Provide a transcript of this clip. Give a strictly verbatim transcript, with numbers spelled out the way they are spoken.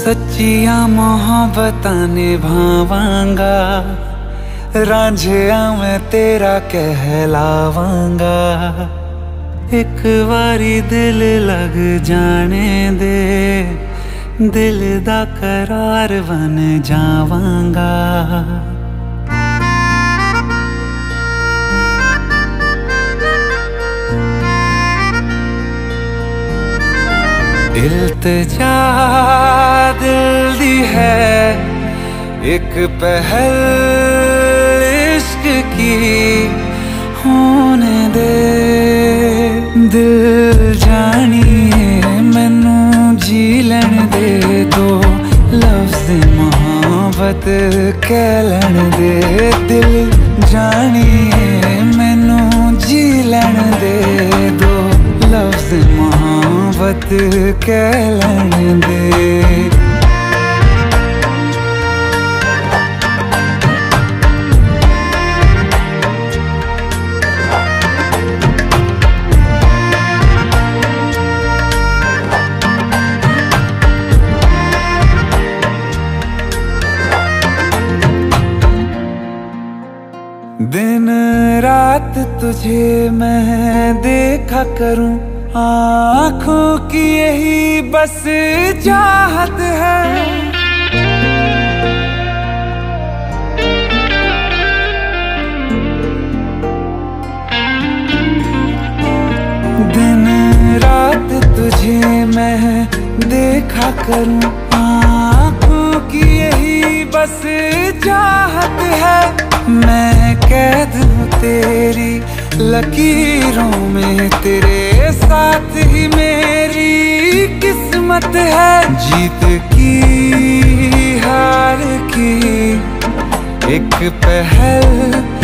सच्चिया मोहब्बतां निभावांगा, रांझिया मैं तेरा कहलावांगा। एक बारी दिल लग जाने दे, दिल दा करार बन जावांगा। इल्तिजा दिल दी है एक पहल इश्क की, होने दे दिल जानिए मैनू जी लैण दे। दो लफ्ज़ मोहब्बत कह लैण दे, दिल जानिए मैनू जी लैण दे। दो लफ्ज़ मोहब्बत कह लैण दे। दिन रात तुझे मैं देखा करूं, आँखों की यही बस चाहत है। दिन रात तुझे मैं देखा करूं, आँखों की यही बस चाहत है। मैं कैद हूँ तेरी लकीरों में, तेरे साथ ही मेरी किस्मत है। जीत की हार की एक पहल